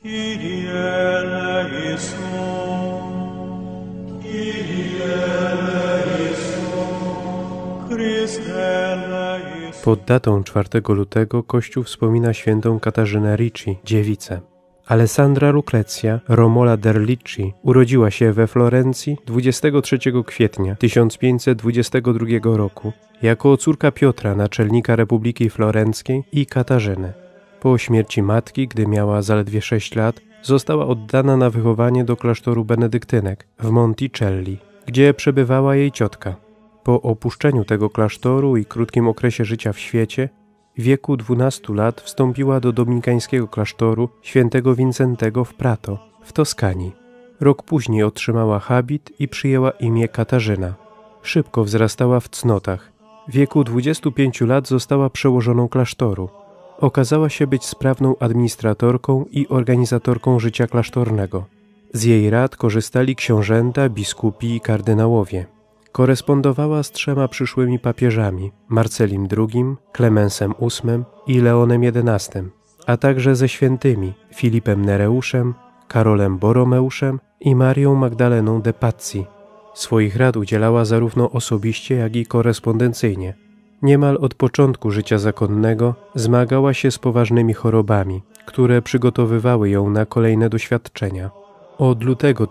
Pod datą 4 lutego Kościół wspomina świętą Katarzynę Ricci, dziewicę. Alessandra Lucrezia Romola Derlicci urodziła się we Florencji 23 kwietnia 1522 roku jako córka Piotra, naczelnika Republiki Florenckiej, i Katarzyny. Po śmierci matki, gdy miała zaledwie 6 lat, została oddana na wychowanie do klasztoru benedyktynek w Monticelli, gdzie przebywała jej ciotka. Po opuszczeniu tego klasztoru i krótkim okresie życia w świecie, w wieku 12 lat wstąpiła do dominikańskiego klasztoru świętego Wincentego w Prato, w Toskanii. Rok później otrzymała habit i przyjęła imię Katarzyna. Szybko wzrastała w cnotach. W wieku 25 lat została przełożoną klasztoru. Okazała się być sprawną administratorką i organizatorką życia klasztornego. Z jej rad korzystali książęta, biskupi i kardynałowie. Korespondowała z 3 przyszłymi papieżami, Marcelim II, Klemensem VIII i Leonem XI, a także ze świętymi Filipem Nereuszem, Karolem Boromeuszem i Marią Magdaleną de Pazzi. Swoich rad udzielała zarówno osobiście, jak i korespondencyjnie. Niemal od początku życia zakonnego zmagała się z poważnymi chorobami, które ją na kolejne doświadczenia. Od lutego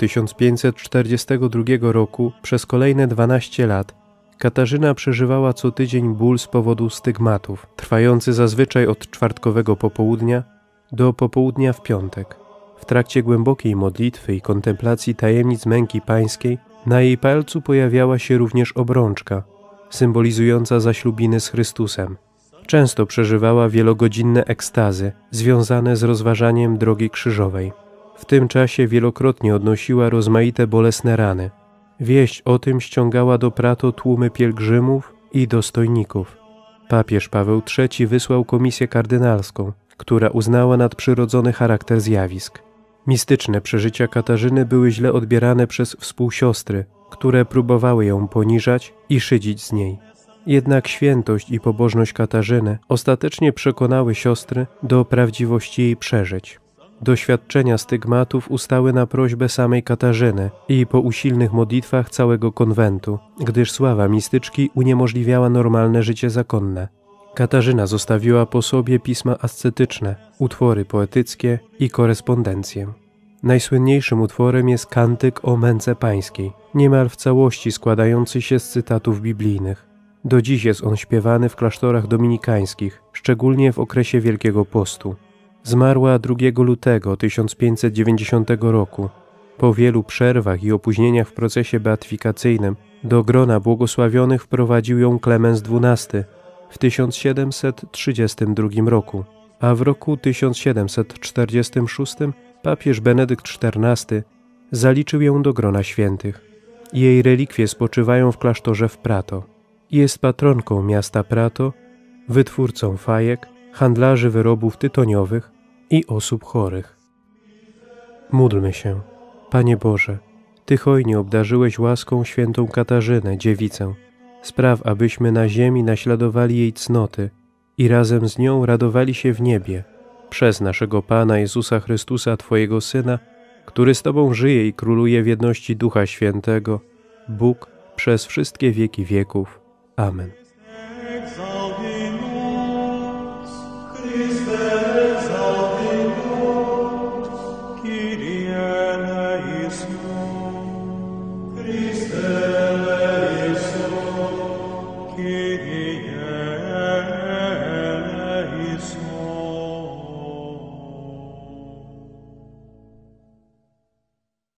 1542 roku przez kolejne 12 lat Katarzyna przeżywała co tydzień ból z powodu stygmatów, trwający zazwyczaj od czwartkowego popołudnia do popołudnia w piątek. W trakcie głębokiej modlitwy i kontemplacji tajemnic męki pańskiej na jej palcu pojawiała się również obrączka, symbolizująca zaślubiny z Chrystusem. Często przeżywała wielogodzinne ekstazy związane z rozważaniem drogi krzyżowej. W tym czasie wielokrotnie odnosiła rozmaite bolesne rany. Wieść o tym ściągała do Prato tłumy pielgrzymów i dostojników. Papież Paweł III wysłał komisję kardynalską, która uznała nadprzyrodzony charakter zjawisk. Mistyczne przeżycia Katarzyny były źle odbierane przez współsiostry, które próbowały ją poniżać i szydzić z niej. Jednak świętość i pobożność Katarzyny ostatecznie przekonały siostry do prawdziwości jej przeżyć. Doświadczenia stygmatów ustały na prośbę samej Katarzyny i po usilnych modlitwach całego konwentu, gdyż sława mistyczki uniemożliwiała normalne życie zakonne. Katarzyna zostawiła po sobie pisma ascetyczne, utwory poetyckie i korespondencję. Najsłynniejszym utworem jest Kantyk o męce pańskiej, niemal w całości składający się z cytatów biblijnych. Do dziś jest on śpiewany w klasztorach dominikańskich, szczególnie w okresie Wielkiego Postu. Zmarła 2 lutego 1590 roku. Po wielu przerwach i opóźnieniach w procesie beatyfikacyjnym do grona błogosławionych wprowadził ją Klemens XII w 1732 roku, a w roku 1746 papież Benedykt XIV zaliczył ją do grona świętych. Jej relikwie spoczywają w klasztorze w Prato. Jest patronką miasta Prato, wytwórcą fajek, handlarzy wyrobów tytoniowych i osób chorych. Módlmy się. Panie Boże, Ty hojnie obdarzyłeś łaską świętą Katarzynę, dziewicę. Spraw, abyśmy na ziemi naśladowali jej cnoty i razem z nią radowali się w niebie, przez naszego Pana Jezusa Chrystusa, Twojego Syna, który z Tobą żyje i króluje w jedności Ducha Świętego, Bóg przez wszystkie wieki wieków. Amen. Kyrie